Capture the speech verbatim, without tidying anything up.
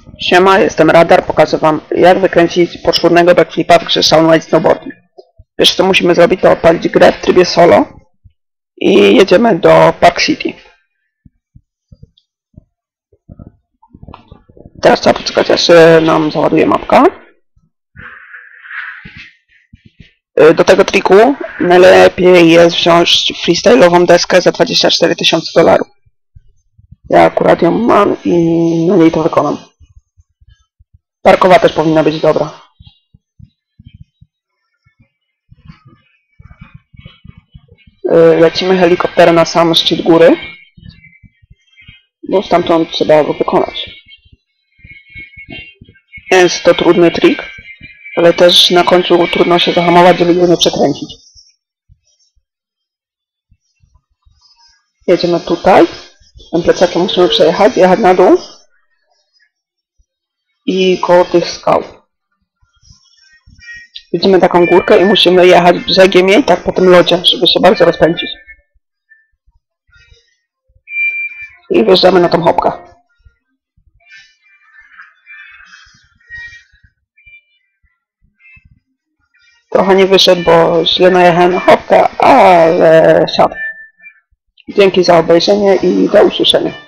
Siema, jestem Radar, pokażę wam jak wykręcić poczwórnego backflipa w grze Shovel Knight Snowboarding. Pierwsze co musimy zrobić to odpalić grę w trybie solo i jedziemy do Park City. Teraz trzeba poczekać aż nam załaduje mapka. Do tego triku najlepiej jest wziąć freestyle'ową deskę za dwadzieścia cztery tysiące dolarów. Ja akurat ją mam i na niej to wykonam. Parkowa też powinna być dobra. Lecimy helikopterem na sam szczyt góry, bo stamtąd trzeba go wykonać. Jest to trudny trik, ale też na końcu trudno się zahamować, żeby go nie przekręcić. Jedziemy tutaj. Tym plecakiem musimy przejechać, jechać na dół i koło tych skał. Widzimy taką górkę i musimy jechać brzegiem jej, tak po tym lodzie, żeby się bardzo rozpędzić. I wjeżdżamy na tą hopkę. Trochę nie wyszedł, bo źle najechałem na hopkę, ale siadł. Dzięki za obejrzenie i do usłyszenia.